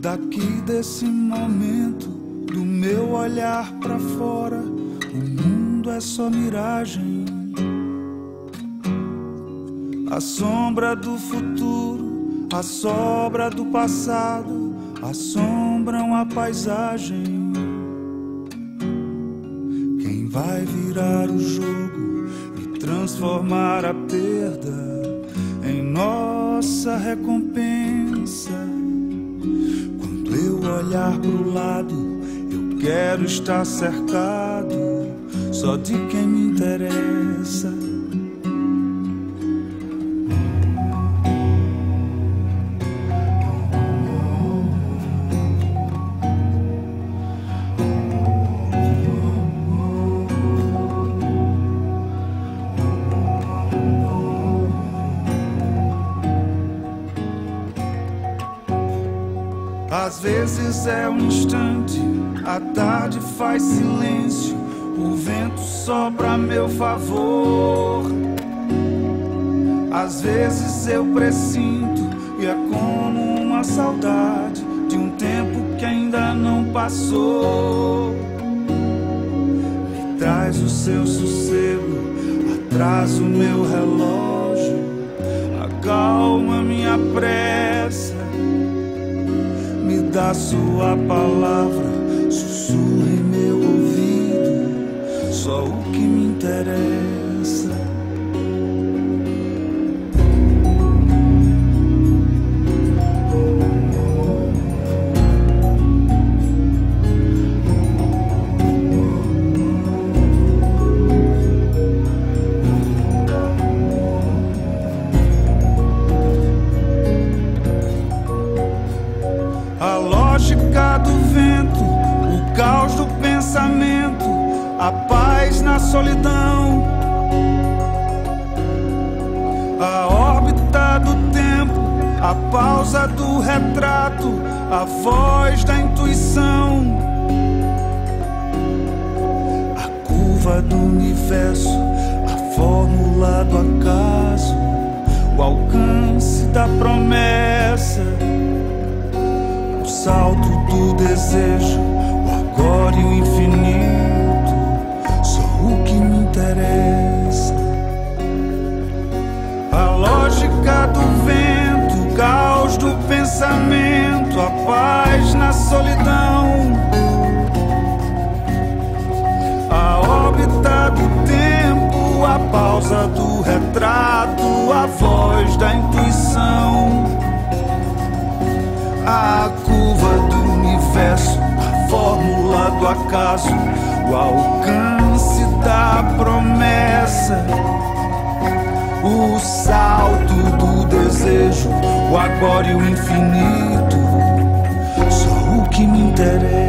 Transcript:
Daqui desse momento, do meu olhar pra fora, o mundo é só miragem. A sombra do futuro, a sobra do passado assombram a paisagem. Quem vai virar o jogo e transformar a perda em nossa recompensa? Quando eu olhar pro lado, eu quero estar cercado só de quem me interessa. Às vezes é um instante, a tarde faz silêncio, o vento sopra a meu favor. Às vezes eu presinto e é como uma saudade de um tempo que ainda não passou. Me traz o seu sossego, atrasa o meu relógio, acalma minha pressa. Me dá sua palavra, sussurra em meu ouvido só o que me interessa. A lógica do vento, o caos do pensamento, a paz na solidão. A órbita do tempo, a pausa do retrato, a voz da intuição. A curva do universo, a fórmula do acaso, o alcance da promessa. O salto do desejo, o agora e o infinito, só o que me interessa. A lógica do vento, o caos do pensamento, a paz na solidão. A órbita do tempo, a pausa do retrato, a voz da intuição. A curva do universo, a fórmula do acaso, o alcance da promessa. O salto do desejo, o agora e o infinito, só o que me interessa.